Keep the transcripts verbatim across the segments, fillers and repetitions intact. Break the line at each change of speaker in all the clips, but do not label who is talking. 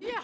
Yeah.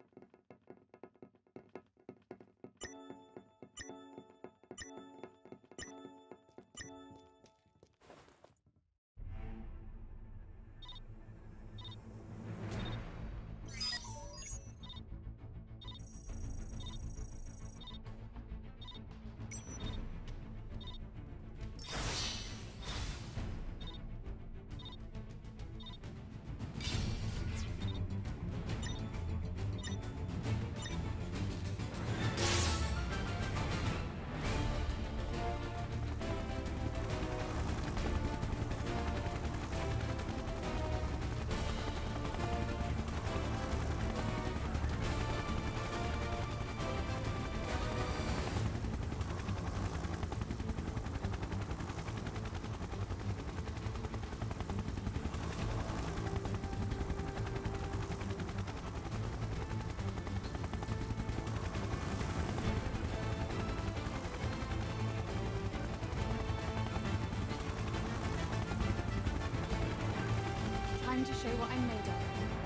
Time to show what I'm made of.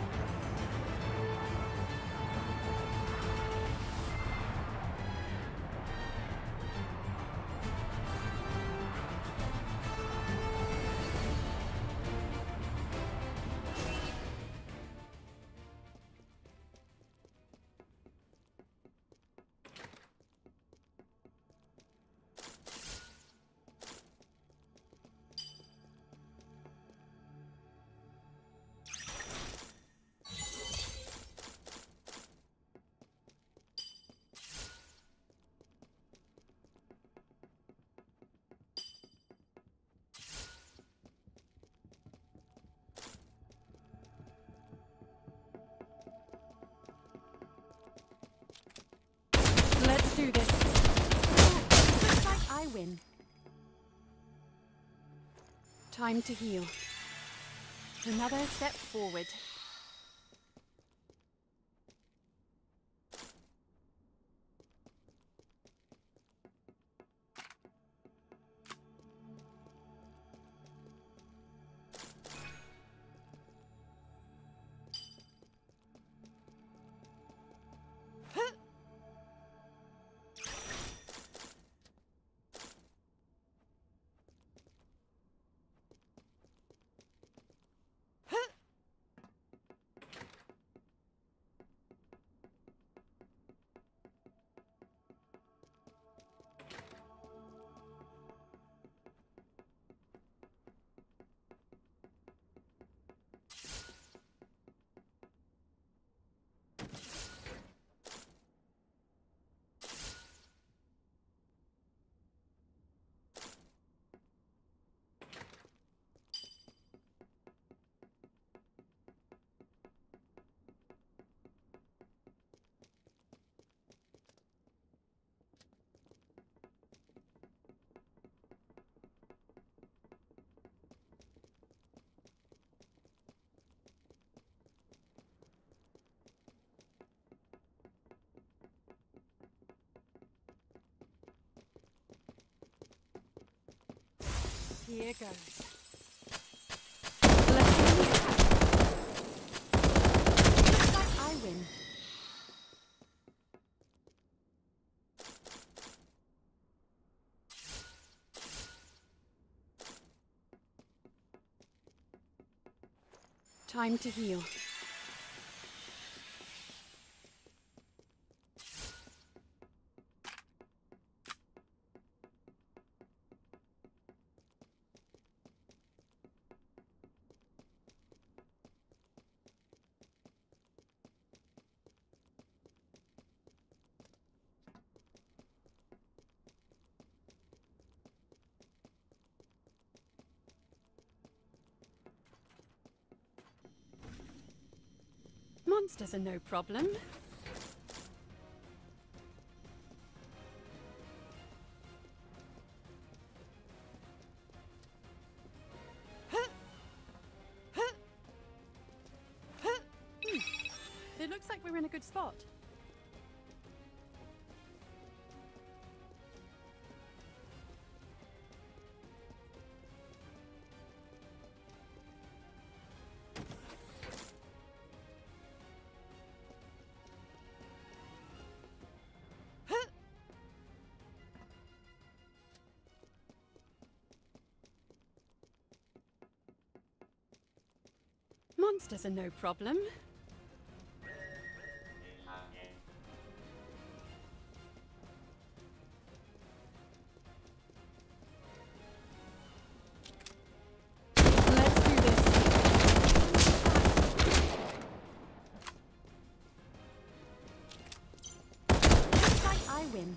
Let's do this. Looks like I win. Time to heal. Another step forward. Here goes. Let's see. Looks like I win. Time to heal. Monsters are no problem. Hmm. It looks like we're in a good spot. Monsters are no problem. Let's do this. Looks like I win.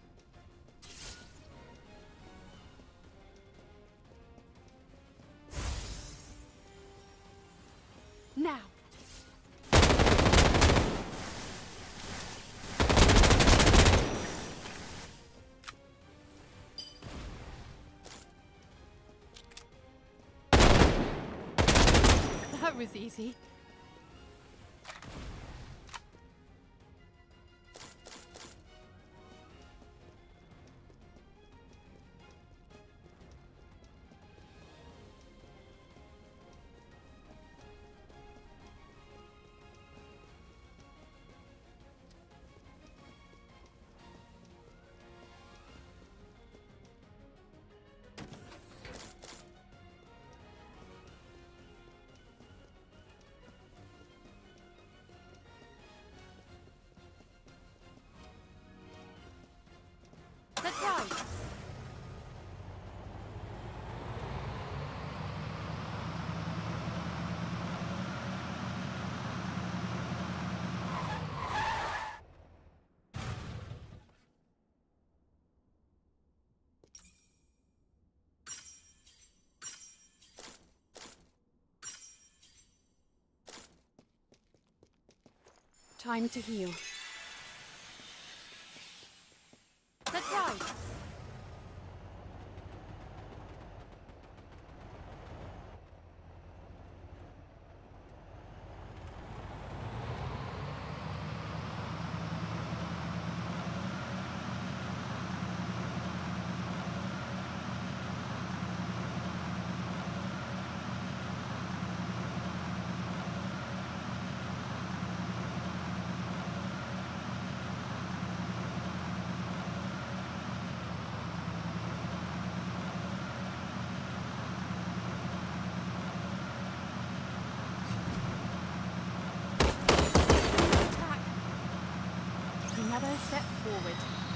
Now. That was easy. That's right. Time to heal. That's right. Another step forward.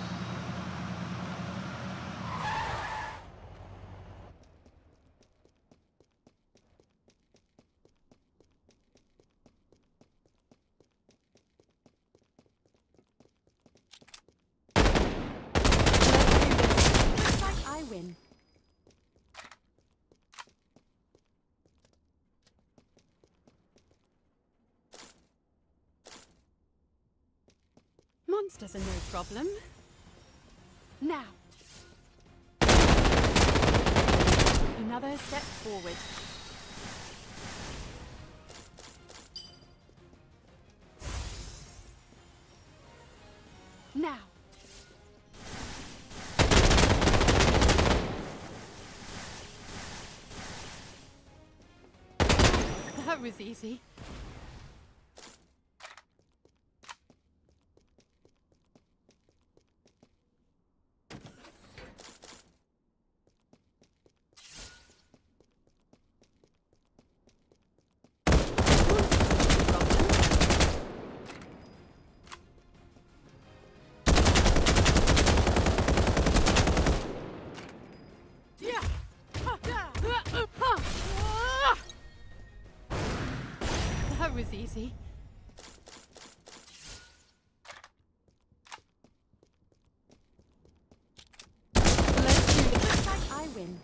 Looks like I win. Monsters are no problem. Now. Another step forward. Now. That was easy. That was easy. Let's do this. Looks like I win.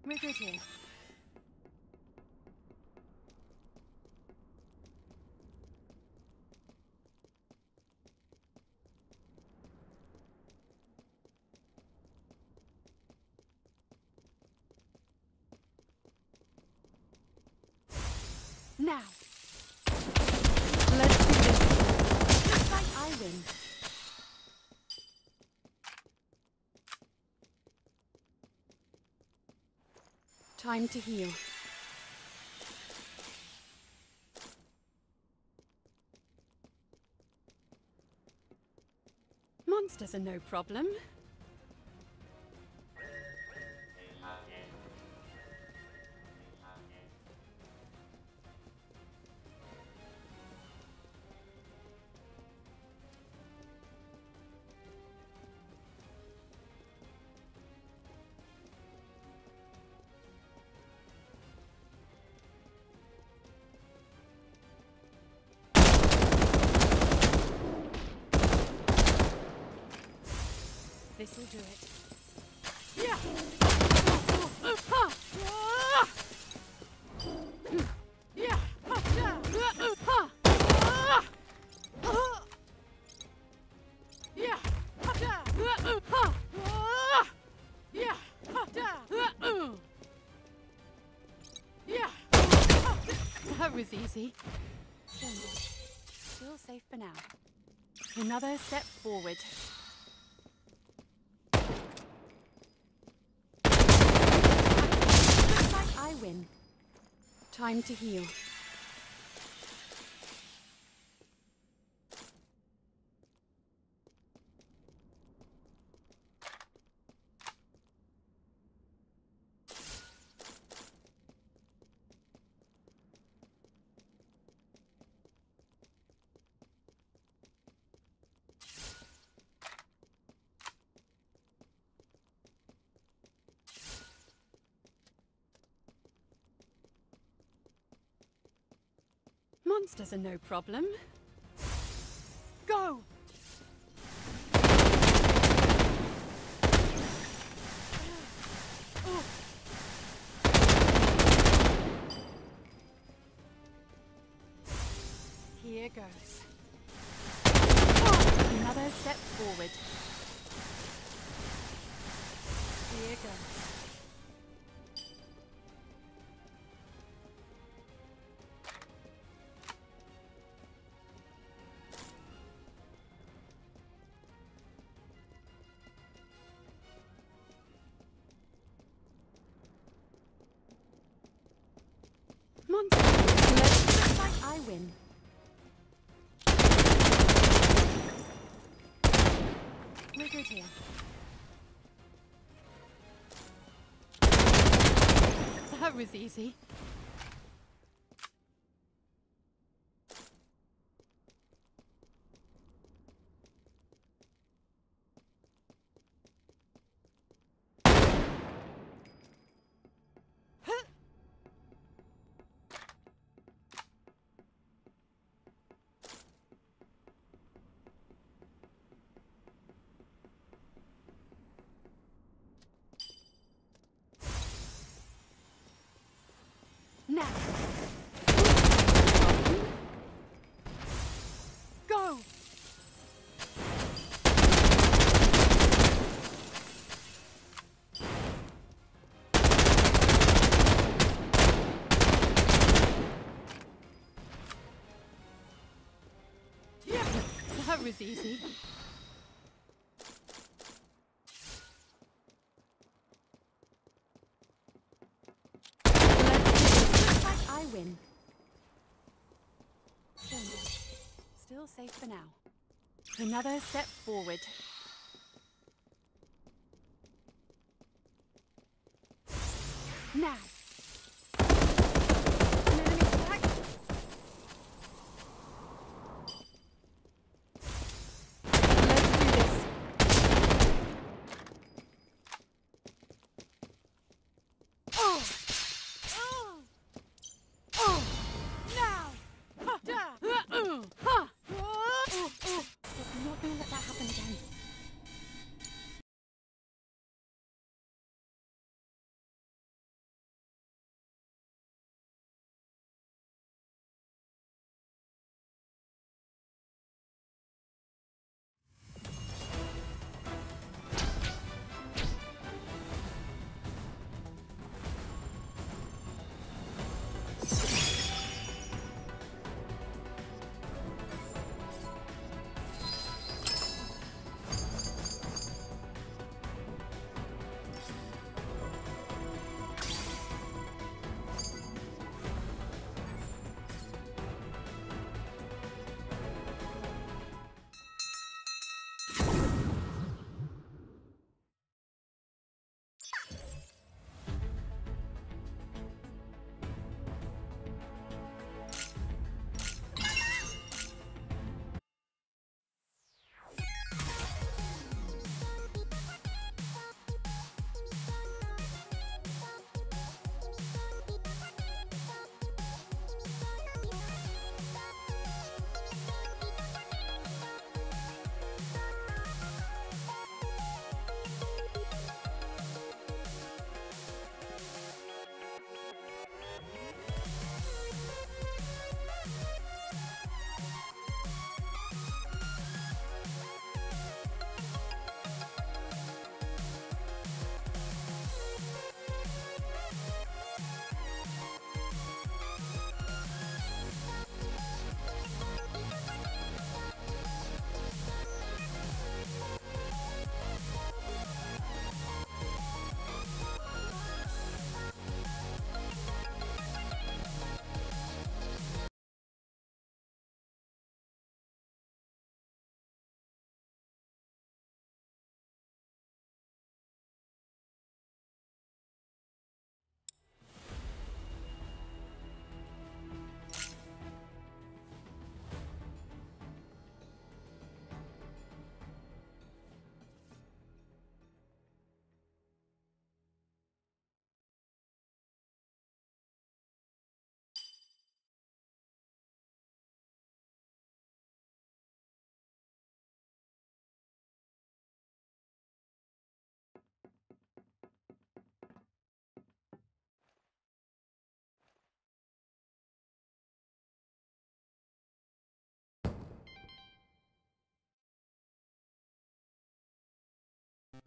We're good here. Now. Let's do this. Looks like I win. Time to heal. Monsters are no problem. This'll do it. Yeah. Yeah. Yeah. That was easy. Still safe for now. Another step forward. I win. Time to heal. Monsters are no problem. Go! Here goes. Another step forward. Here goes. Monster. Let's like I win. We're good here. That was easy. Now. Go! Yeah, that was easy. I win. Still safe for now. Another step forward. Now. An enemy attack. Let's do this. Oh! Not gonna let that happen again.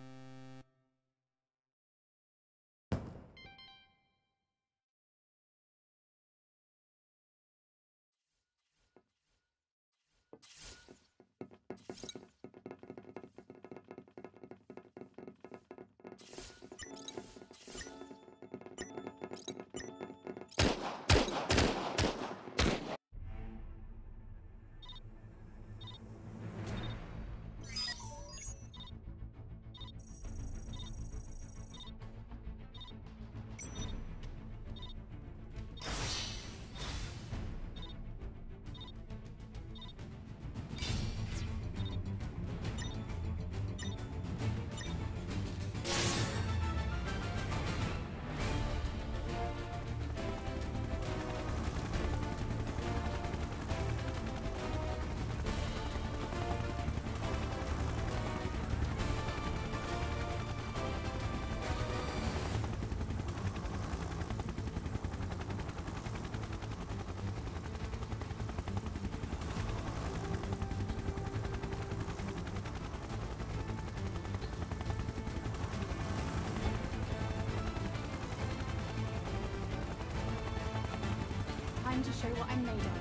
Time to show what I'm made of.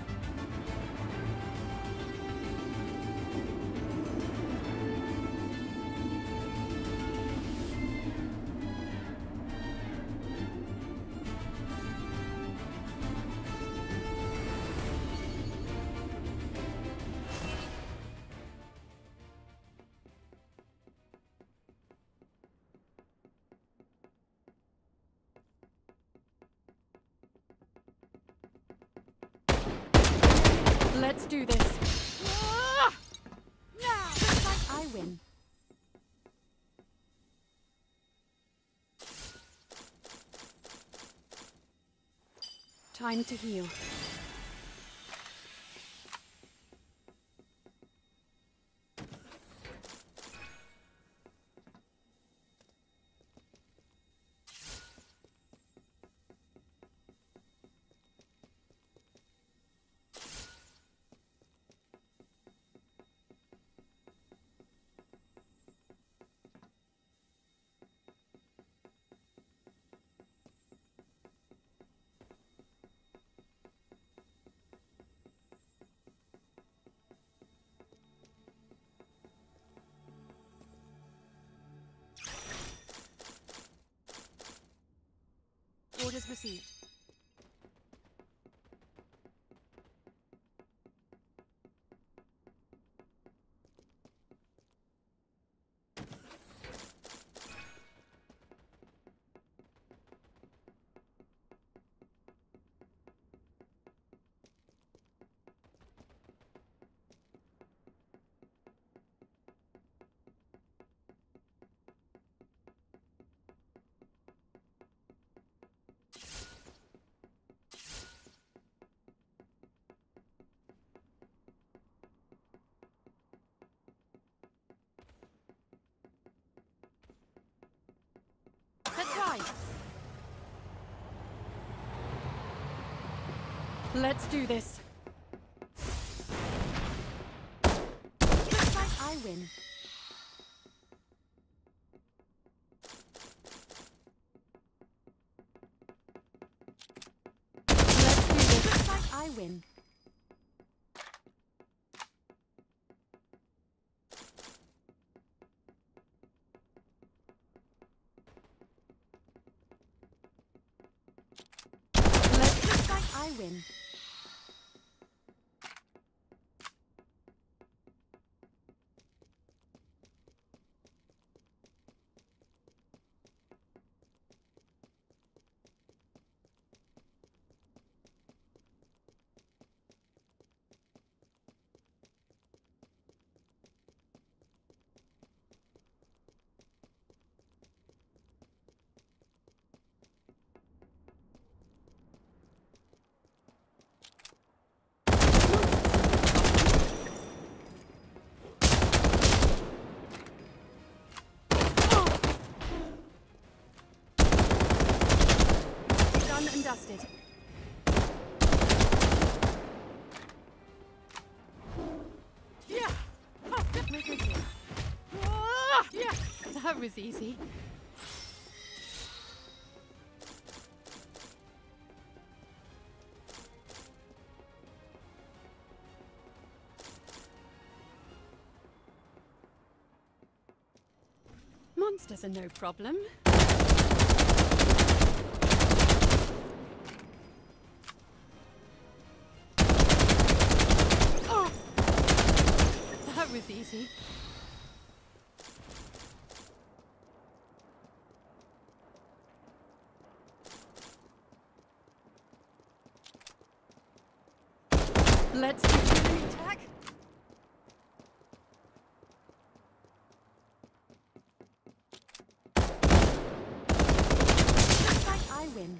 Let's do this. Ah! Now, looks like I win. Time to heal. Orders received. Let's ride. Let's do this. Looks like I win. Let's do this. Looks like I win. I win. Dusted. Yeah. Oh, we're good here. Ah, yeah. That That was easy. Monsters are no problem. Oh! That was easy. Let's do an attack. Looks like I win.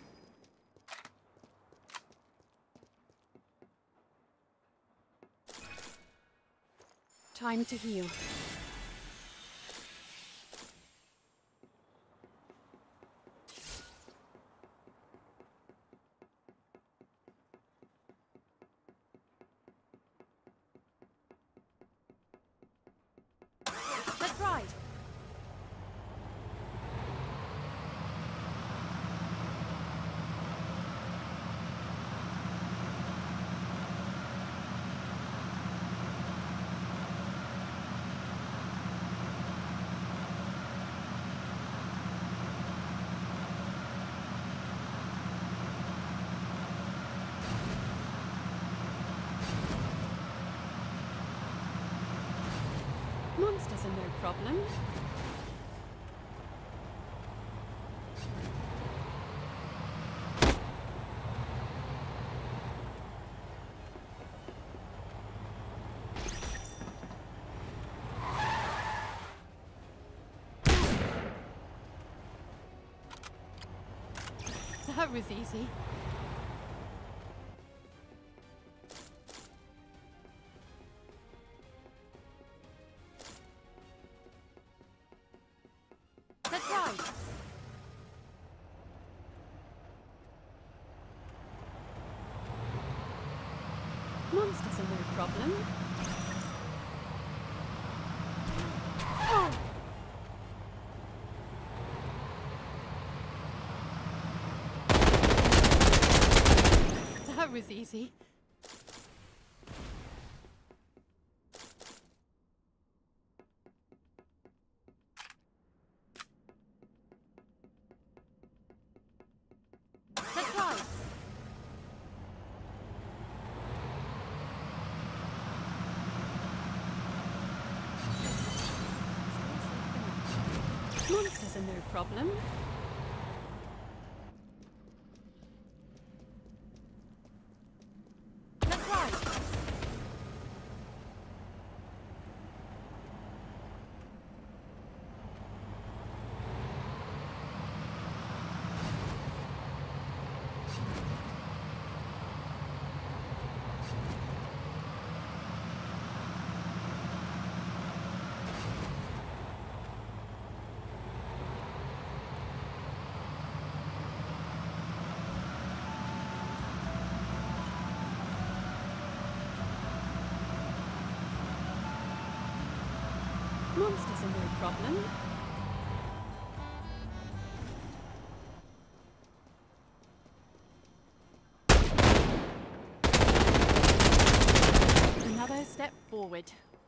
Time to heal. That's right. Monsters are no problem. That was easy. That's right. Monsters are no problem. Oh! That was easy. That's right. Monsters are no problem. That's right. Monsters are no problem. Another step forward.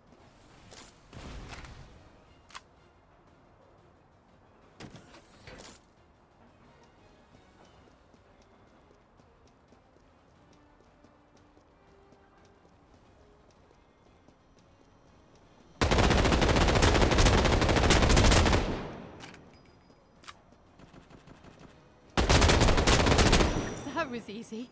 That was easy.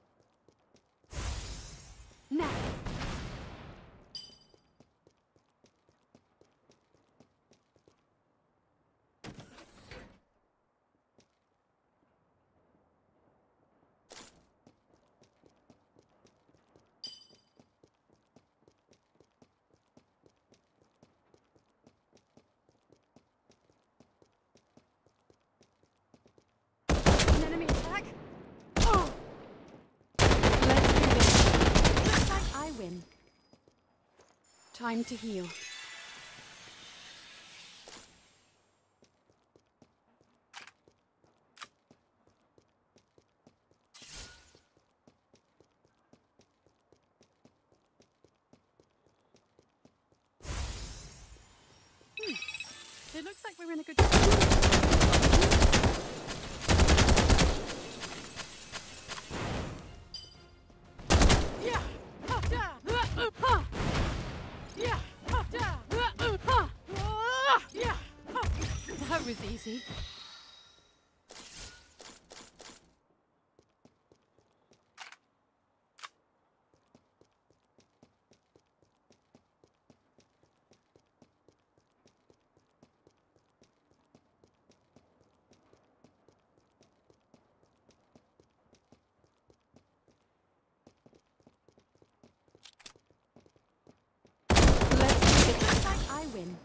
Now. Time to heal. Hmm. It looks like we're in a good... Yeah! Ha! Da! Uh, ha! Yeah! Ha! Da! Uh, ha! Ah! Yeah! Ha! That was easy. Let's do it. Looks like I win.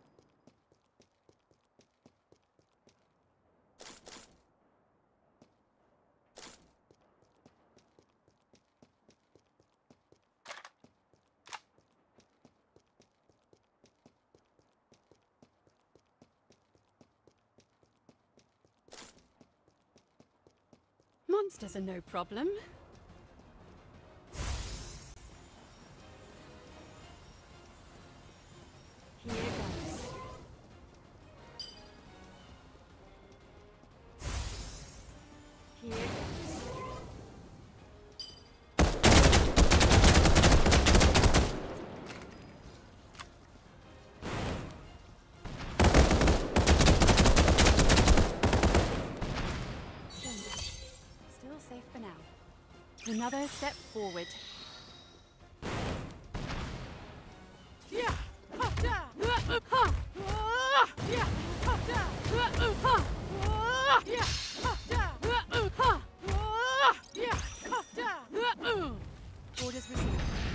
Monsters are no problem. Here goes. Here goes. Still safe for now. Another step forward. Yeah! Ha! Da! Uh, ha! Ah! Yeah! Ha! Da! Uh, ha! Ah! Yeah! Ha! Da! Uh, ha! Ah! Yeah! Ha! Da! Uh. Orders received.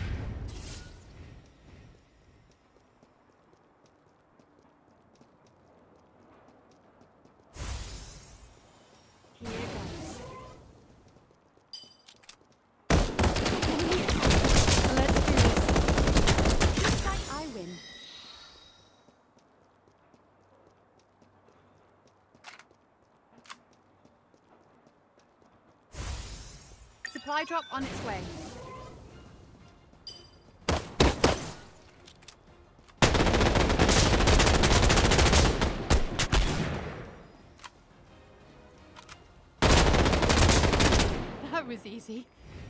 Here goes. Let's do this. Looks like I win. Supply drop on its way. That was easy.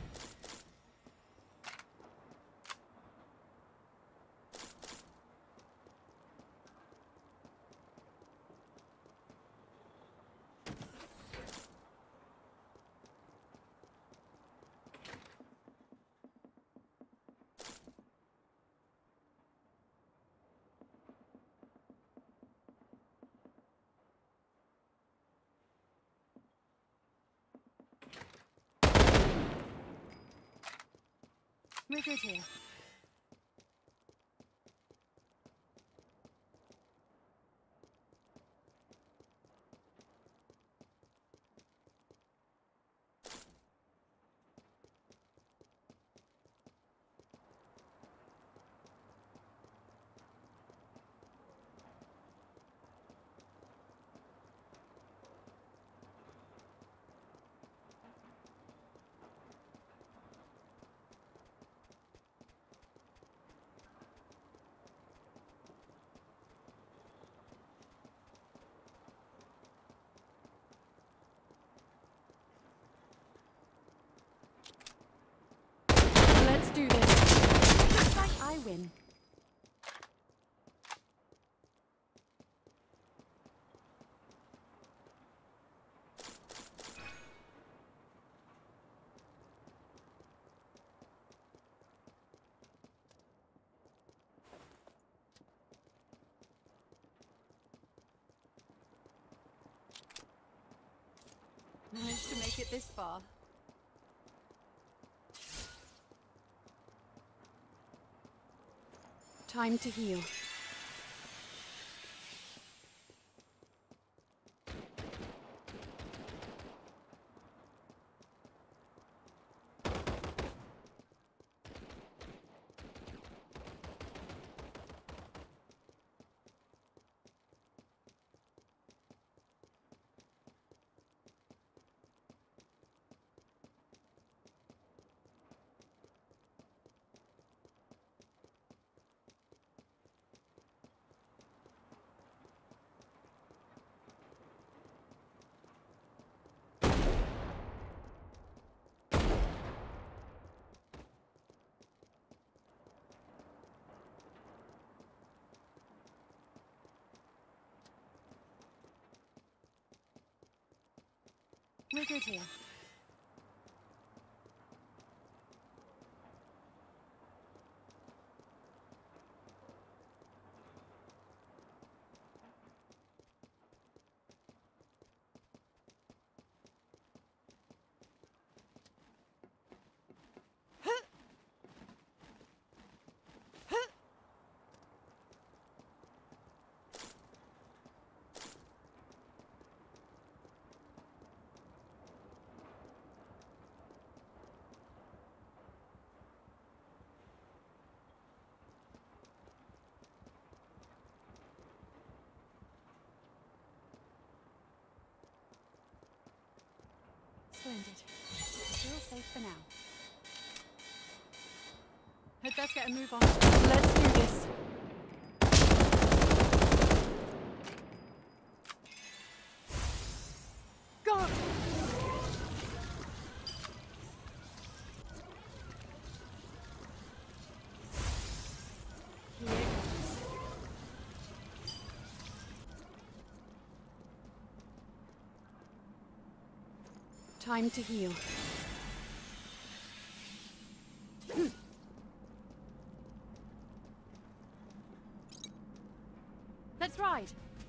We're good here. Let's do this. Looks like I win. Managed to make it this far. Time to heal.
We're good here. Splendid. Still safe for now.
I'd best get a move on.
Let's do this.
Go!
Here goes. Time to heal.
Let's ride!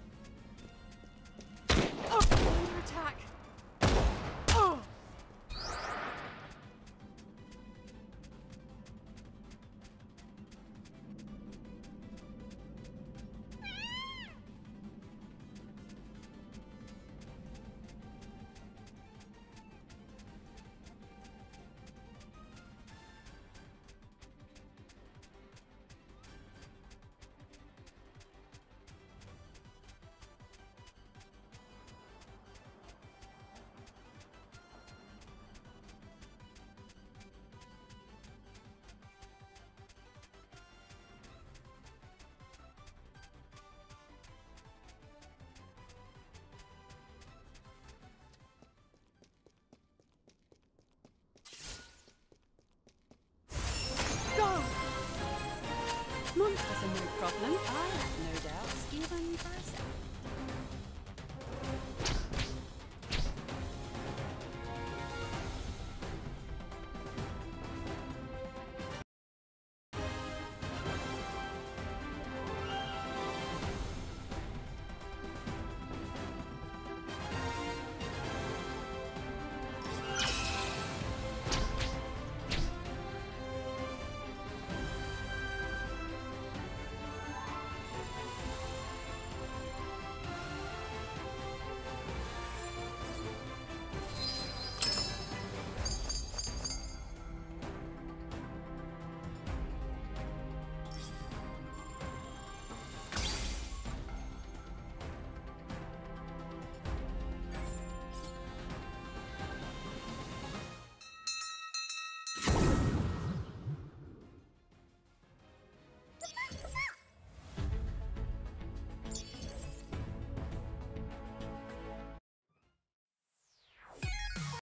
Oh! Under attack! Oh!
Monsters are no problem, I have no doubts, even for a second.